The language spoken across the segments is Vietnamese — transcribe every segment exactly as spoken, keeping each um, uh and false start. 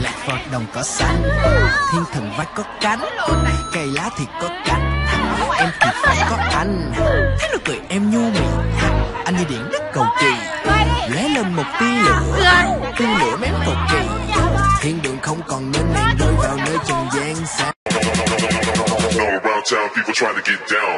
lạc vào đồng cỏ xanh. Thiên thần vai có cánh, cây lá thì có cánh, em thì phải có anh. Thấy nụ cười em nhu mì, anh như điện đất cầu kỳ, lóe lên một tia lửa, tia lửa bén cầu kỳ. Thiên đường không còn nên nàng rơi vào nơi trần gian xa. Town, people trying to get down.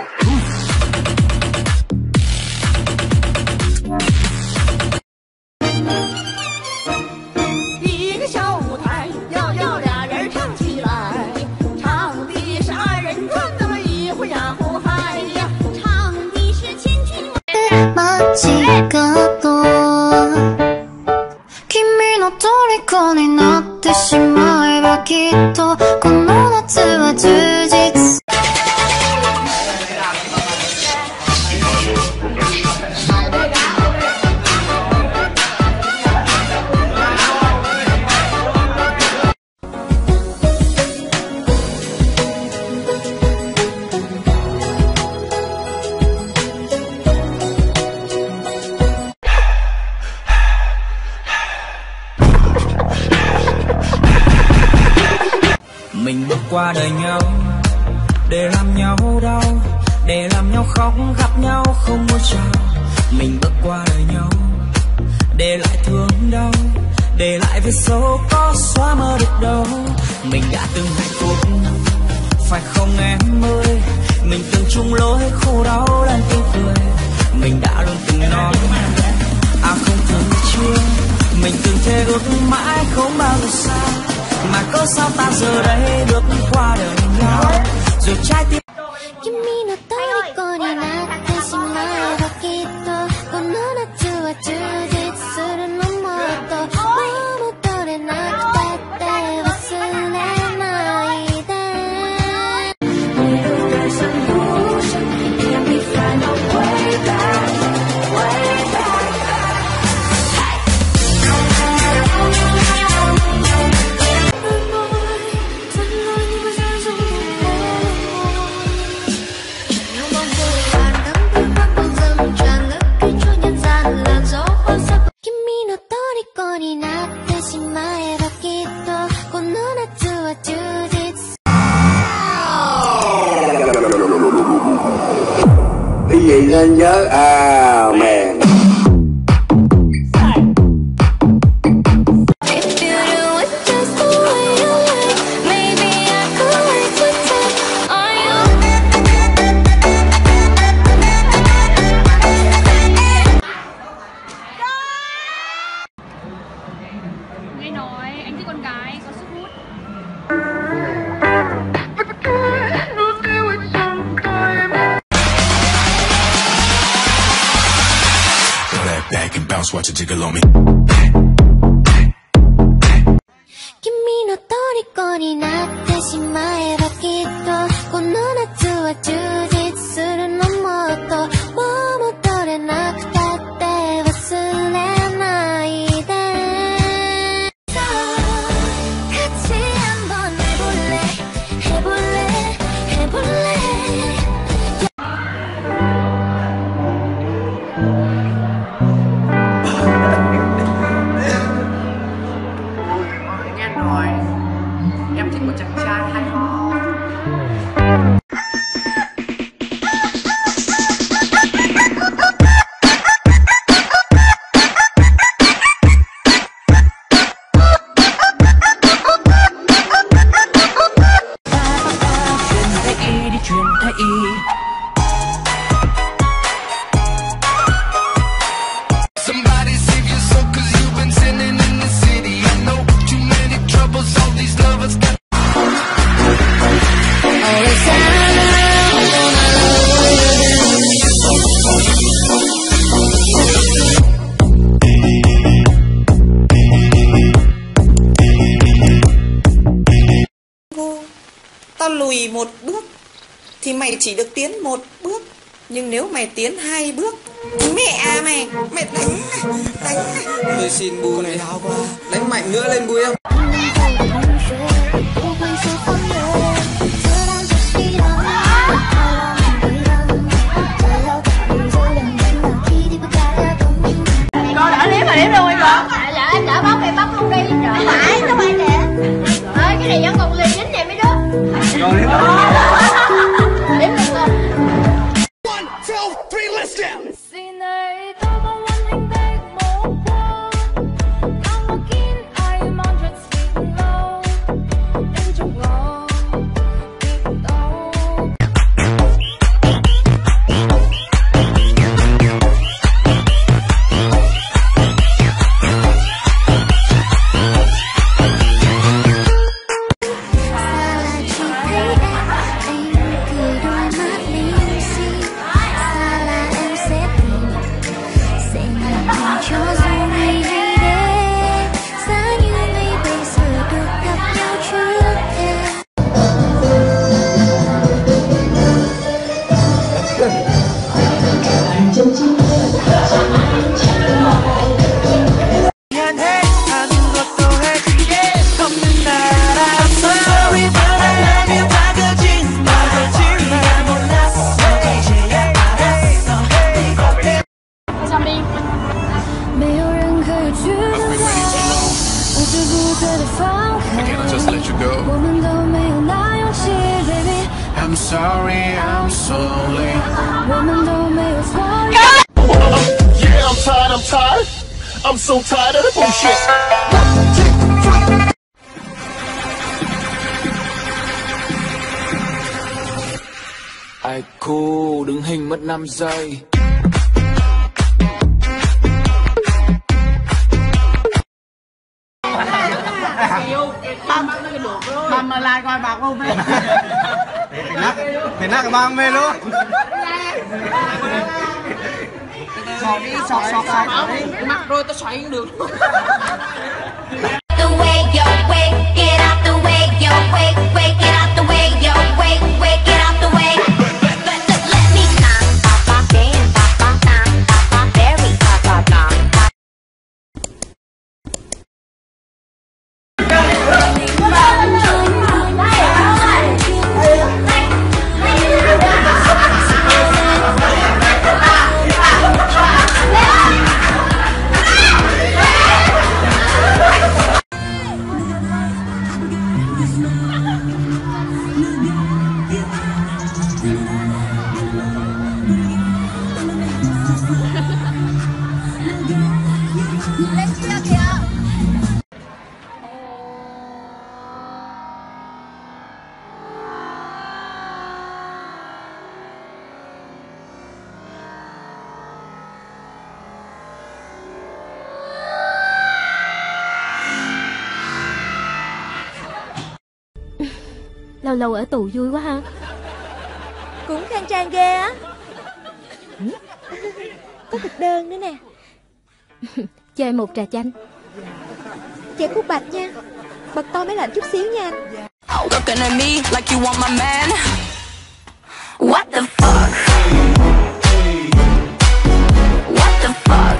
Mình bước qua đời nhau để làm nhau đau, để làm nhau khóc, gặp nhau không muốn chào. Mình bước qua đời nhau để lại thương đau, để lại vết sâu có xóa mơ được đâu. Mình đã từng hạnh phúc phải không em ơi, mình từng chung lối khổ đau lần tiếng cười. Mình đã luôn từng nói à không từng chưa, mình từng thề ước mãi không bao giờ xa. Mà có sao ta giờ đây được qua đời nhau, rồi trái tim. Cái gì nên nhớ à mèn. Nghe nói anh thích con gái có sức hút. Back and bounce, watch it jiggle on me. 君の虜になってしまえばきっとこの夏は充実するのもっともう戻れなくたって忘れないでさあ 같이 한번 해볼래 해볼래 해볼래 em thích một chàng trai hay ho. Truyền thái y đi truyền thái y. Somebody save your soul, cause you've been sinning in the city. I know too many troubles, all these lovers got. Tao lùi một bước thì mày chỉ được tiến một bước, nhưng nếu mày tiến hai bước, mẹ mày mày đánh đánh. Tôi xin bu này đau quá, đánh mạnh nữa lên bu em. Con đỡ liếm mà liếm luôn em con. Dạ em đỡ bóc em bóc luôn đi. Phải nó phải nè. 미안해 하는 것도 해 없는 나라 I'm sorry but I love you 다가진 다가진 날 몰랐어 이제야 알았어 香槟。 没有任何有距离，我只不觉得放开。我们都没有那勇气 ，baby。 I'm sorry, I'm so late. 我们都没有错。 Yeah, I'm tired, I'm tired. I'm so tired of the bullshit. Ai cô đứng hình mất năm giây. Băm mà lại coi bạc không về. Thì nát, thì nát cái băng về luôn. Sọt đi, sọt, sọt, sọt. Mặt rồi tao xoay không được. The way, yo, wait, get out the way, yo, wait, wait, get out the way, yo, wait, wait, get out the way. Let me knock, pop, pop, dance, pop, pop, knock, pop, pop, berry, pop, pop, knock. Lâu lâu ở tù vui quá ha. Cũng khang trang ghê á. Có thực đơn nữa nè. Chơi một trà chanh. Chè khúc bạch nha. Bật to máy lạnh chút xíu nha. Looking at me like you want my man. What the fuck? What the fuck?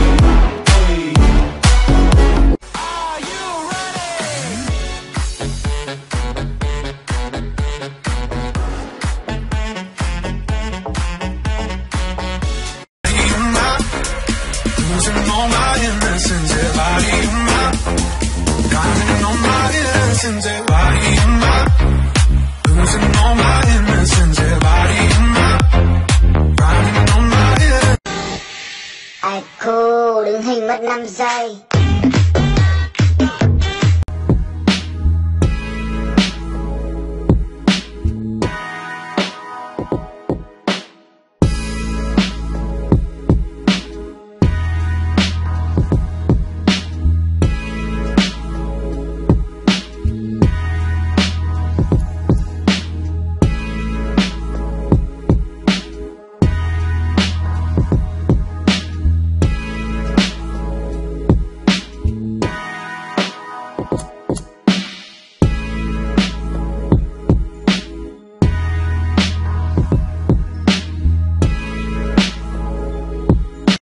Losing all my innocence, yeah, body of mine. Drowning all my innocence, yeah, body of mine. Losing all my innocence, yeah, body of mine. Drowning all my innocence. Ai cô đứng hình mất năm giây.